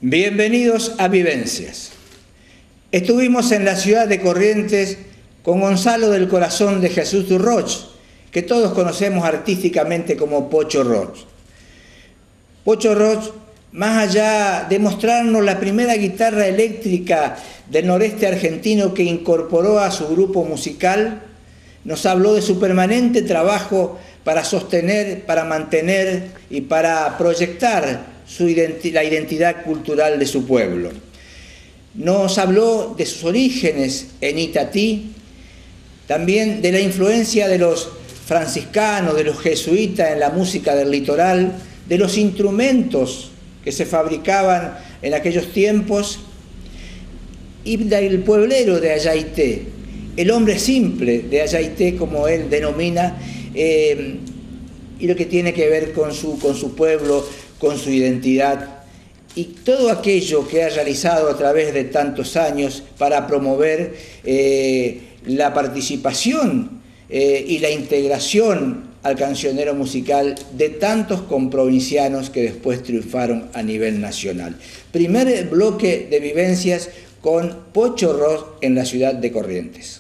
Bienvenidos a Vivencias. Estuvimos en la ciudad de Corrientes con Gonzalo del Corazón de Jesús Roch, que todos conocemos artísticamente como Pocho Roch. Pocho Roch, más allá de mostrarnos la primera guitarra eléctrica del noreste argentino que incorporó a su grupo musical, nos habló de su permanente trabajo para sostener, para mantener y para proyectar la identidad cultural de su pueblo. Nos habló de sus orígenes en Itatí, también de la influencia de los franciscanos, de los jesuitas en la música del litoral, de los instrumentos que se fabricaban en aquellos tiempos, y del pueblero de Ayaité, el hombre simple de Ayaité, como él denomina, y lo que tiene que ver con su pueblo, con su identidad, y todo aquello que ha realizado a través de tantos años para promover la participación y la integración al cancionero musical de tantos comprovincianos que después triunfaron a nivel nacional. Primer bloque de Vivencias con Pocho Roch en la ciudad de Corrientes.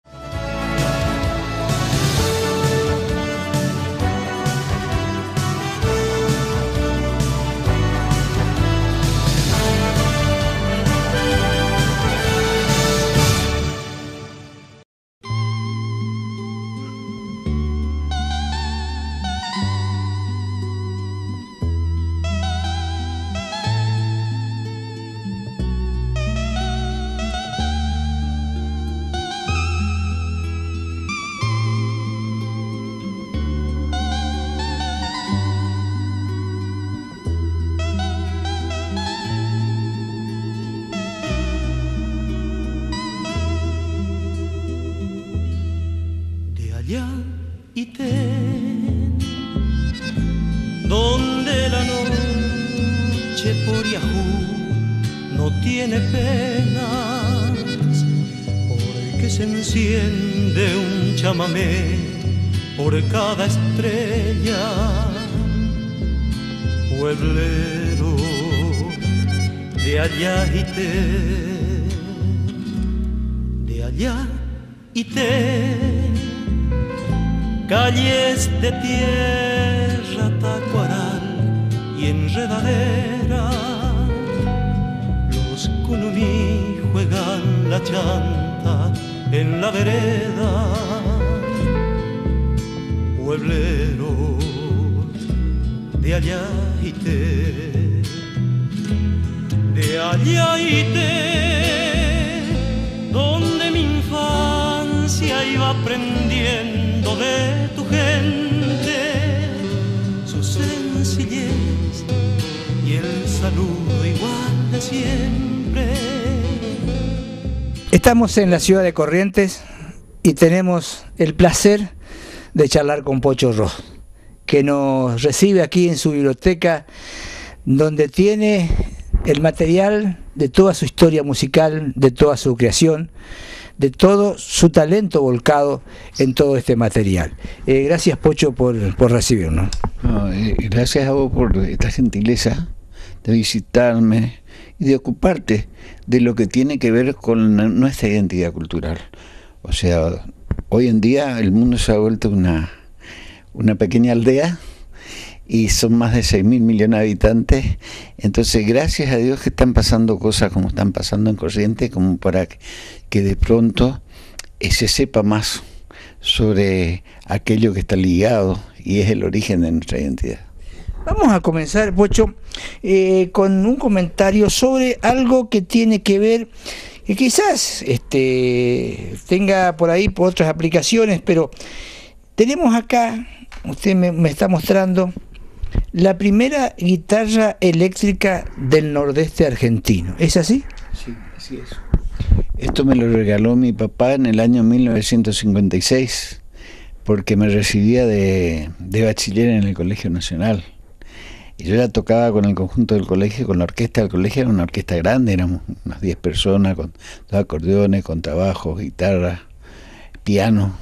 Donde la noche por Yahoo no tiene penas, porque se enciende un chamamé por cada estrella. Pueblero de Ayaité, de Ayaité, calles de tierra, tacuaral y enredadera, los cunumí juegan la chanta en la vereda. Puebleros de Ayaité, de Ayaité, donde mi infancia iba aprendiendo de tu gente, su sencillez y el saludo igual de siempre. Estamos en la ciudad de Corrientes y tenemos el placer de charlar con Pocho Roch, que nos recibe aquí en su biblioteca, donde tiene el material de toda su historia musical, de toda su creación, de todo su talento volcado en todo este material. Gracias, Pocho, por recibirnos. Gracias a vos por esta gentileza de visitarme y de ocuparte de lo que tiene que ver con nuestra identidad cultural. O sea, hoy en día el mundo se ha vuelto una pequeña aldea y son más de 6.000 millones de habitantes. Entonces, gracias a Dios que están pasando cosas como están pasando en Corrientes, como para que de pronto se sepa más sobre aquello que está ligado y es el origen de nuestra identidad. Vamos a comenzar, Pocho, con un comentario sobre algo que tiene que ver, que quizás tenga por ahí por otras aplicaciones, pero tenemos acá, usted me está mostrando, la primera guitarra eléctrica del nordeste argentino. ¿Es así? Sí, así es. Esto me lo regaló mi papá en el año 1956, porque me recibía de bachiller en el Colegio Nacional. Y yo ya tocaba con el conjunto del colegio, con la orquesta del colegio, era una orquesta grande, éramos unas 10 personas, con dos acordeones, contrabajos, guitarra, piano.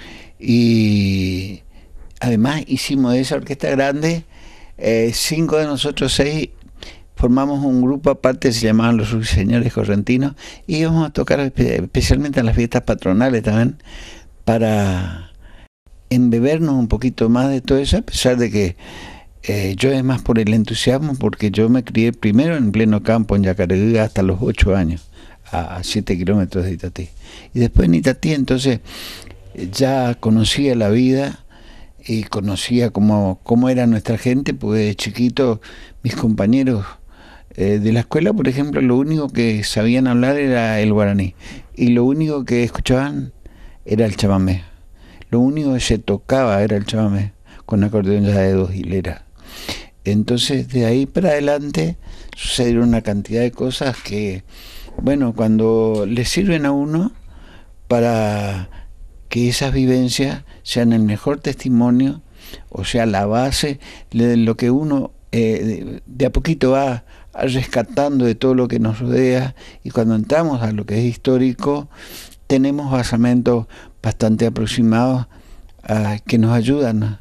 Y además hicimos de esa orquesta grande, 5 de nosotros 6 formamos un grupo aparte, se llamaban los Ruiseñores Correntinos, y íbamos a tocar especialmente en las fiestas patronales también, para embebernos un poquito más de todo eso, a pesar de que yo es más por el entusiasmo, porque yo me crié primero en pleno campo en Yacareí hasta los 8 años, a 7 kilómetros de Itatí. Y después en Itatí entonces ya conocía la vida y conocía cómo era nuestra gente, porque de chiquito mis compañeros de la escuela, por ejemplo, lo único que sabían hablar era el guaraní, y lo único que escuchaban era el chamamé. Lo único que se tocaba era el chamamé, con acordeón ya de 2 hileras. Entonces, de ahí para adelante sucedieron una cantidad de cosas que, bueno, cuando le sirven a uno para que esas vivencias sean el mejor testimonio, o sea, la base de lo que uno de a poquito va rescatando de todo lo que nos rodea, y cuando entramos a lo que es histórico, tenemos basamentos bastante aproximados que nos ayudan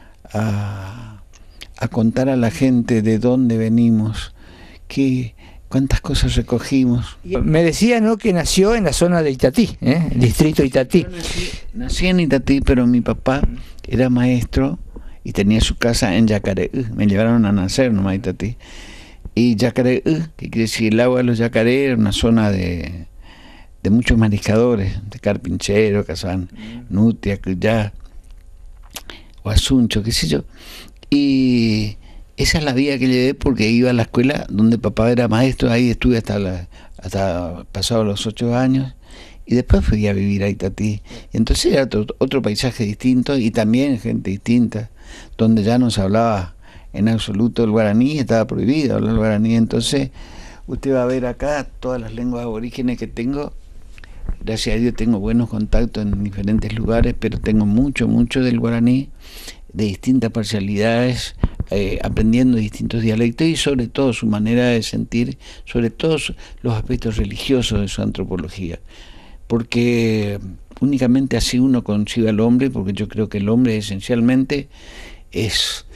a contar a la gente de dónde venimos, cuántas cosas recogimos. Me decía, ¿no?, que nació en la zona de Itatí, el distrito de Itatí. Nací en Itatí, pero mi papá era maestro y tenía su casa en Yacareí. Me llevaron a nacer nomás a Itatí. Y Yacareí, que quiere decir el agua de los yacarés, era una zona de muchos mariscadores, de carpinchero, cazaban nutia, cuyá, o asuncho, qué sé yo. Y esa es la vida que llevé, porque iba a la escuela donde papá era maestro. Ahí estuve hasta pasados los 8 años, y después fui a vivir a Itatí. Y entonces era otro paisaje distinto, y también gente distinta, donde ya no se hablaba en absoluto el guaraní, estaba prohibido hablar el guaraní. Entonces usted va a ver acá todas las lenguas aborígenes que tengo. Gracias a Dios tengo buenos contactos en diferentes lugares, pero tengo mucho del guaraní, de distintas parcialidades, aprendiendo distintos dialectos, y sobre todo su manera de sentir, sobre todo los aspectos religiosos de su antropología, porque únicamente así uno concibe al hombre, porque yo creo que el hombre esencialmente es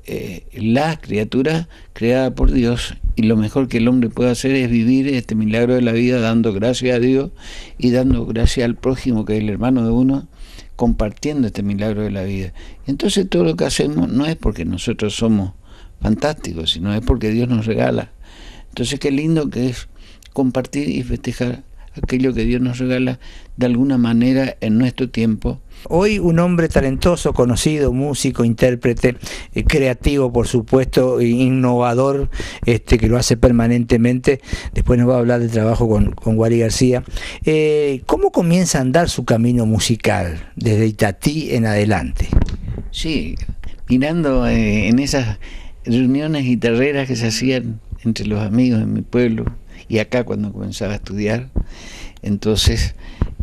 la criatura creada por Dios, y lo mejor que el hombre puede hacer es vivir este milagro de la vida dando gracias a Dios y dando gracias al prójimo, que es el hermano de uno, compartiendo este milagro de la vida. Entonces todo lo que hacemos no es porque nosotros somos fantásticos, sino es porque Dios nos regala. Entonces qué lindo que es compartir y festejar aquello que Dios nos regala de alguna manera en nuestro tiempo. Hoy un hombre talentoso, conocido, músico, intérprete, creativo, por supuesto, innovador, que lo hace permanentemente. Después nos va a hablar del trabajo con Guary García. ¿Cómo comienza a andar su camino musical desde Itatí en adelante? Sí, mirando en esas reuniones guitarreras que se hacían entre los amigos de mi pueblo, y acá cuando comenzaba a estudiar, entonces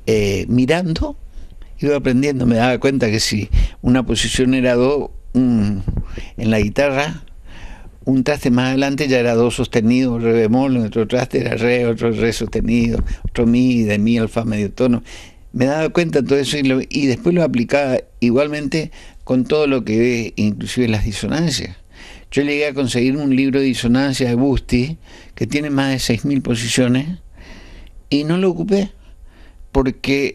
mirando iba aprendiendo. Me daba cuenta que si una posición era do en la guitarra, un traste más adelante ya era do sostenido, re bemol, otro traste era re, otro re sostenido, otro mi, de mi, alfa, medio tono. Me daba cuenta de todo eso, y después lo aplicaba igualmente con todo lo que ve, inclusive las disonancias. Yo llegué a conseguir un libro de disonancias de Busti que tiene más de 6.000 posiciones, y no lo ocupé porque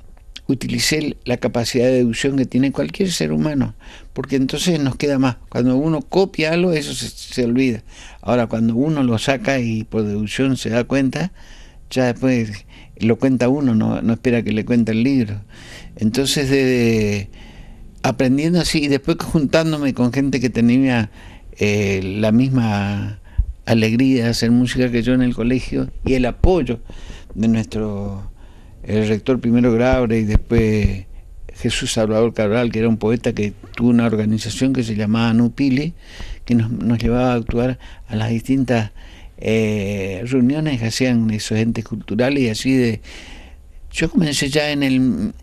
utilicé la capacidad de deducción que tiene cualquier ser humano, porque entonces nos queda más. Cuando uno copia algo, eso se olvida. Ahora, cuando uno lo saca y por deducción se da cuenta, ya después lo cuenta uno, no espera que le cuente el libro. Entonces, aprendiendo así, y después juntándome con gente que tenía la misma alegría de hacer música que yo en el colegio, y el apoyo de el rector primero Graure, y después Jesús Salvador Cabral, que era un poeta que tuvo una organización que se llamaba Nupili, que nos llevaba a actuar a las distintas reuniones que hacían esos entes culturales. Y así yo comencé ya en el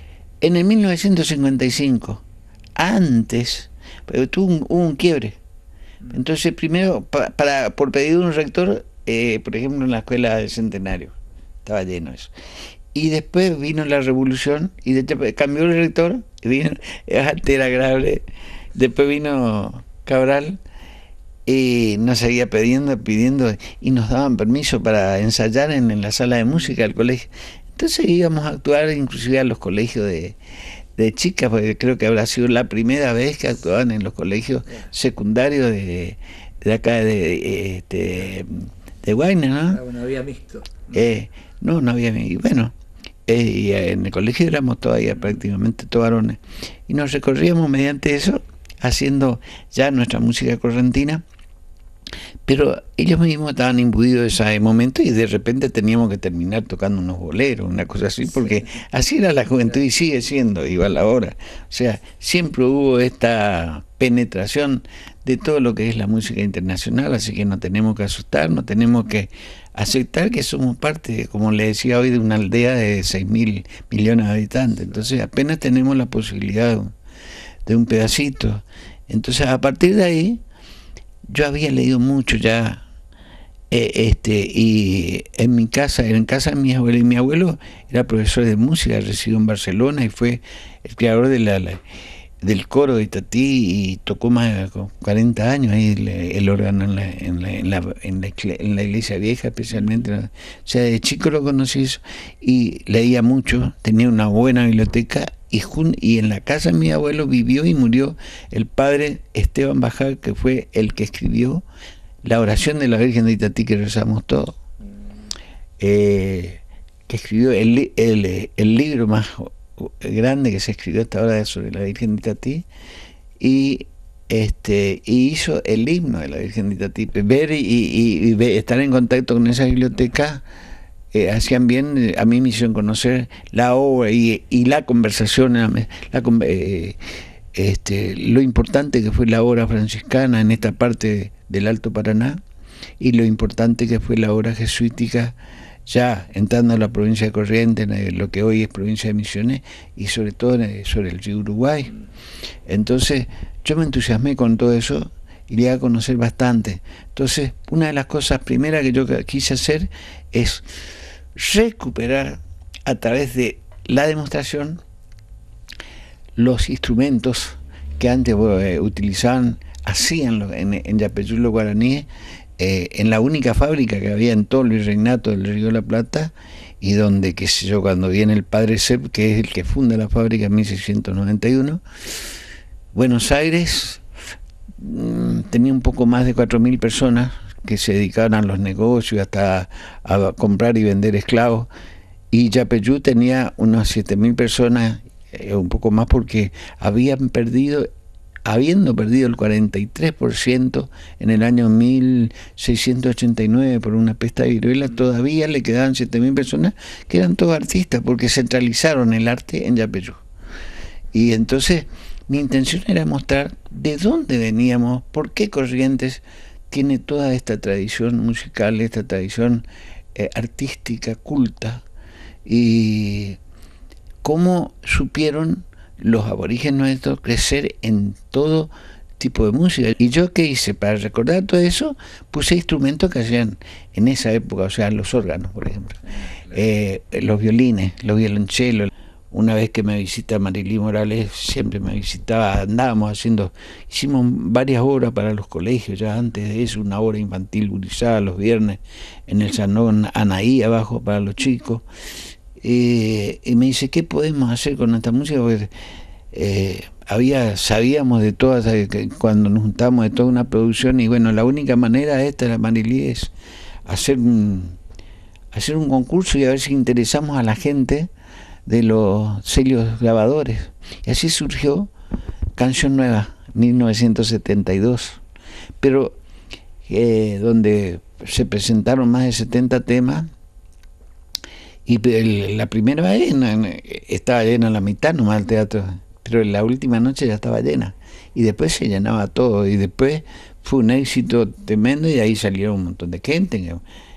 1955. Antes, pero hubo un quiebre. Entonces primero, por pedido de un rector, por ejemplo en la escuela del Centenario, estaba lleno eso. Y después vino la revolución, y cambió el rector, y vino, antes era Grabre, después vino Cabral, y nos seguía pidiendo, y nos daban permiso para ensayar en la sala de música del colegio. Entonces íbamos a actuar inclusive a los colegios de chicas, porque creo que habrá sido la primera vez que actuaban en los colegios secundarios de acá de Guayna, ¿no? No había mixto. No había mixto. Bueno, y en el colegio éramos todavía prácticamente todos varones. Y nos recorríamos mediante eso, haciendo ya nuestra música correntina. Pero ellos mismos estaban imbuidos de ese momento y de repente teníamos que terminar tocando unos boleros, una cosa así, porque así era la juventud y sigue siendo igual ahora. O sea, siempre hubo esta penetración de todo lo que es la música internacional, así que no tenemos que asustarnos, tenemos que aceptar que somos parte, como le decía hoy, de una aldea de 6.000 millones de habitantes. Entonces apenas tenemos la posibilidad de un pedacito. Entonces a partir de ahí, yo había leído mucho ya, y en casa de mi abuela, y mi abuelo era profesor de música, residió en Barcelona y fue el creador del coro de Itatí, y tocó más de 40 años ahí el órgano en la iglesia vieja especialmente. O sea, de chico lo conocí eso, y leía mucho, tenía una buena biblioteca. Y en la casa de mi abuelo vivió y murió el padre Esteban Bajal, que fue el que escribió la oración de la Virgen de Itatí que rezamos todos, que escribió el libro más grande que se escribió hasta ahora sobre la Virgen de Itatí, y hizo el himno de la Virgen de Itatí. Ver y estar en contacto con esa biblioteca hacían bien. A mí me hicieron conocer la obra y la conversación, lo importante que fue la obra franciscana en esta parte del Alto Paraná, y lo importante que fue la obra jesuítica ya entrando a la provincia de Corrientes, en lo que hoy es provincia de Misiones, y sobre todo sobre el río Uruguay. Entonces yo me entusiasmé con todo eso y llegué a conocer bastante. Entonces una de las cosas primeras que yo quise hacer es recuperar a través de la demostración los instrumentos que antes hacían en Yapeyú los guaraníes, en la única fábrica que había en todo el virreinato del Río de la Plata, y donde, qué sé yo, cuando viene el padre Sepp, que es el que funda la fábrica en 1691, Buenos Aires tenía un poco más de 4.000 personas que se dedicaban a los negocios, hasta a comprar y vender esclavos, y Yapeyú tenía unas 7.000 personas, un poco más, porque habiendo perdido el 43% en el año 1689 por una peste de viruela, todavía le quedaban 7.000 personas que eran todos artistas, porque centralizaron el arte en Yapeyú. Y entonces mi intención era mostrar de dónde veníamos, por qué Corrientes tiene toda esta tradición musical, esta tradición artística, culta, y cómo supieron los aborígenes nuestros crecer en todo tipo de música. Y yo, ¿qué hice? Para recordar todo eso, puse instrumentos que hacían en esa época, o sea, los órganos, por ejemplo, los violines, los violonchelos. Una vez que me visita Marilí Morales, siempre me visitaba, hicimos varias obras para los colegios, ya antes de eso, una obra infantil gurizada los viernes en el Salón Anaí abajo para los chicos. Y me dice, ¿qué podemos hacer con esta música? Porque sabíamos de todas, cuando nos juntamos de toda una producción, y bueno, la única manera esta de la Marilí es hacer un concurso y a ver si interesamos a la gente de los sellos grabadores. Y así surgió Canción Nueva, 1972, pero donde se presentaron más de 70 temas. Y la primera vez estaba llena la mitad nomás el teatro, pero la última noche ya estaba llena, y después se llenaba todo, y después fue un éxito tremendo, y ahí salieron un montón de gente.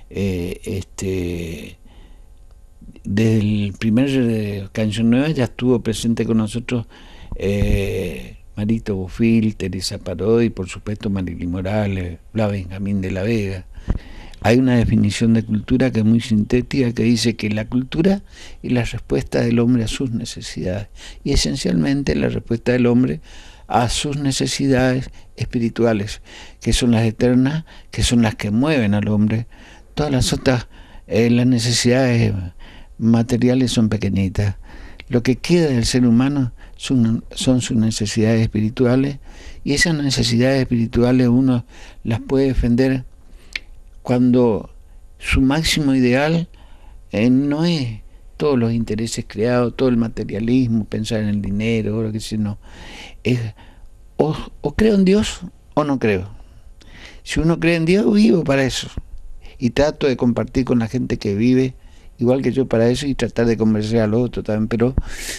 Desde el primer Canción Nueva ya estuvo presente con nosotros Marito Bufil, Teresa Paró, y por supuesto Marilí Morales, Blas Benjamín de la Vega. Hay una definición de cultura que es muy sintética, que dice que la cultura es la respuesta del hombre a sus necesidades, y esencialmente la respuesta del hombre a sus necesidades espirituales, que son las eternas, que son las que mueven al hombre. Todas las otras, las necesidades materiales son pequeñitas. Lo que queda del ser humano son sus necesidades espirituales, y esas necesidades espirituales uno las puede defender cuando su máximo ideal no es todos los intereses creados, todo el materialismo, pensar en el dinero, lo que sea, no. Es o creo en Dios o no creo. Si uno cree en Dios, vivo para eso. Y trato de compartir con la gente que vive igual que yo para eso, y tratar de convencer al otro también, pero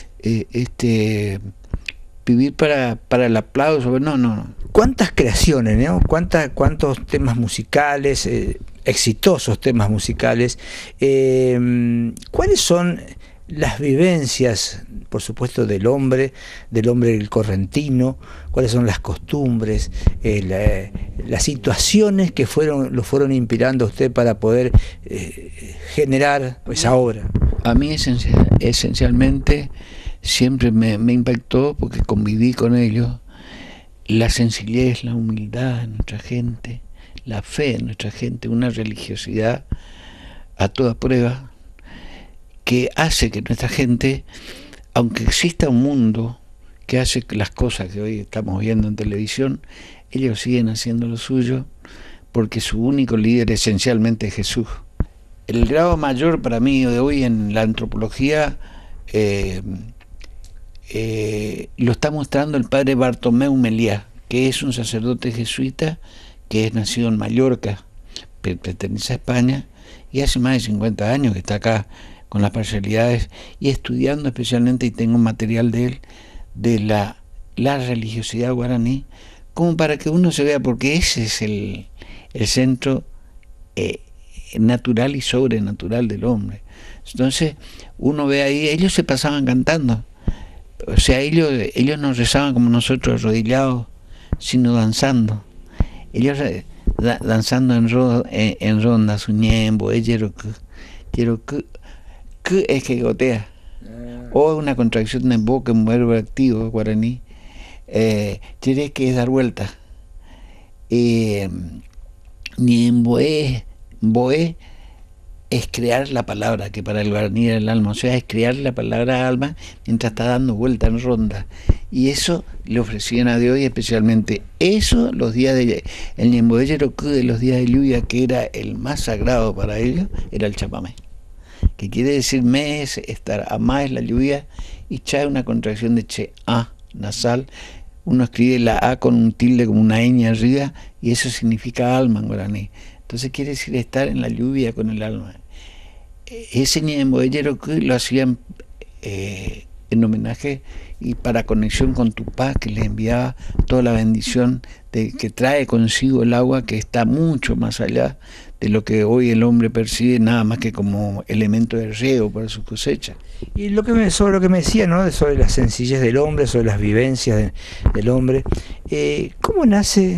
vivir para el aplauso, no. ¿Cuántas creaciones, ¿no? ¿Cuántos temas musicales, exitosos temas musicales? ¿Cuáles son las vivencias, por supuesto, del hombre del correntino? ¿Cuáles son las costumbres, las situaciones que lo fueron inspirando a usted para poder generar esa obra? A mí esencialmente siempre me impactó, porque conviví con ellos, la sencillez, la humildad de nuestra gente, la fe de nuestra gente, una religiosidad a toda prueba, que hace que nuestra gente, aunque exista un mundo que hace las cosas que hoy estamos viendo en televisión, ellos siguen haciendo lo suyo, porque su único líder esencialmente es Jesús. El grado mayor para mí de hoy en la antropología lo está mostrando el padre Bartomeu Meliá, que es un sacerdote jesuita que es nacido en Mallorca, pertenece a España, y hace más de 50 años que está acá con las parcialidades y estudiando especialmente, y tengo material de él, de la religiosidad guaraní, como para que uno se vea, porque ese es el centro natural y sobrenatural del hombre. Entonces uno ve ahí, ellos se pasaban cantando, o sea, ellos no rezaban como nosotros arrodillados, sino danzando. Ellos danzando en ronda, suñembo, que es que gotea, o una contracción de boca, un verbo activo guaraní, tiene que es dar vuelta. Ni en boé es crear la palabra, que para el guaraní era el alma, o sea, es crear la palabra alma mientras está dando vuelta en ronda. Y eso le ofrecían a Dios, y especialmente eso, los días de el Ñemboé Yerocú, de los días de lluvia, que era el más sagrado para ellos, era el chapamé, que quiere decir me es estar, amá es la lluvia, y cha es una contracción de che, a, nasal. Uno escribe la a con un tilde, como una ñ arriba, y eso significa alma en guaraní. Entonces quiere decir estar en la lluvia con el alma. Ese Ñemboé Yerocú lo hacían en homenaje y para conexión con Tupac, que les enviaba toda la bendición que trae consigo el agua, que está mucho más allá de lo que hoy el hombre percibe, nada más que como elemento de riego para su cosecha. Y sobre lo que me decía, ¿no?, sobre la sencillez del hombre, sobre las vivencias del hombre, ¿cómo nace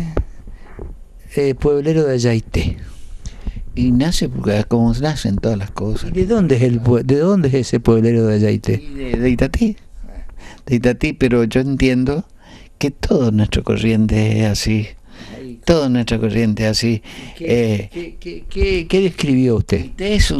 Pueblero de Ayaité? Y nace porque como nacen todas las cosas. ¿Y de dónde es ese Pueblero de Ayaité? De Itatí. De Itatí, pero yo entiendo que todo nuestro corriente es así. Todo nuestra corriente es así. ¿Qué describió usted? Es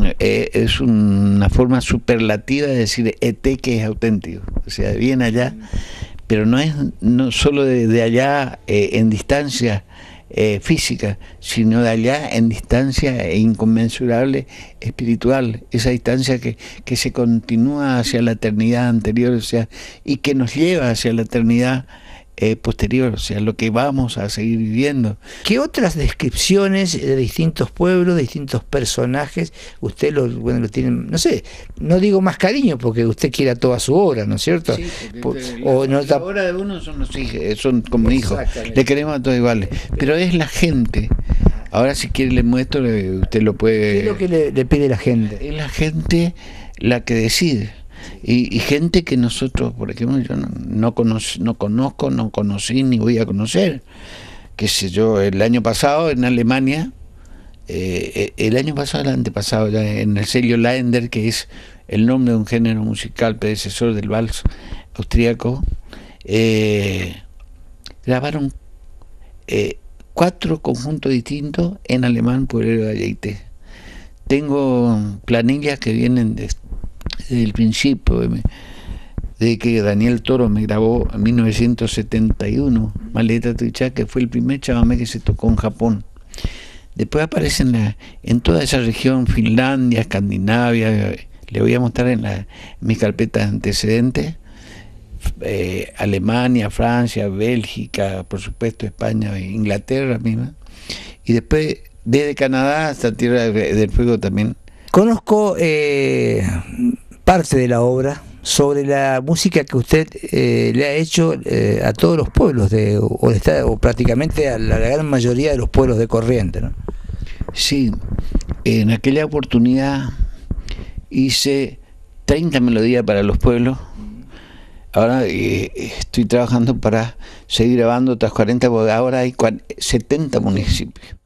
una forma superlativa de decir ET, que es auténtico. O sea, bien allá, pero no solo de allá en distancia física, sino de allá en distancia inconmensurable espiritual, esa distancia que se continúa hacia la eternidad anterior, o sea, y que nos lleva hacia la eternidad posterior, o sea, lo que vamos a seguir viviendo. ¿Qué otras descripciones de distintos pueblos, de distintos personajes, usted lo tiene, no sé, no digo más cariño porque usted quiera toda su obra, ¿no es cierto? Sí, la obra de uno son los hijos, son como hijos, le queremos a todos iguales, pero es la gente. Ahora si quiere le muestro, usted lo puede... ¿Qué es lo que le pide la gente? Es la gente la que decide. Y gente que nosotros, por ejemplo, yo no conozco, no conocí ni voy a conocer. Qué sé yo, el año pasado en Alemania, el antepasado, ya en el sello Länder, que es el nombre de un género musical predecesor del vals austríaco, grabaron 4 conjuntos distintos en alemán, pueblero de Alleite. Tengo planillas que vienen desde el principio, de que Daniel Toro me grabó en 1971, Maleta Tuichá, que fue el primer chamamé que se tocó en Japón. Después aparecen en toda esa región, Finlandia, Escandinavia, le voy a mostrar en mis carpetas de antecedentes, Alemania, Francia, Bélgica, por supuesto España, Inglaterra misma, y después desde Canadá hasta Tierra del Fuego también. Conozco parte de la obra sobre la música que usted le ha hecho a todos los pueblos o prácticamente a la gran mayoría de los pueblos de Corrientes, ¿no? Sí, en aquella oportunidad hice 30 melodías para los pueblos. Ahora estoy trabajando para seguir grabando otras 40, porque ahora hay 70 municipios.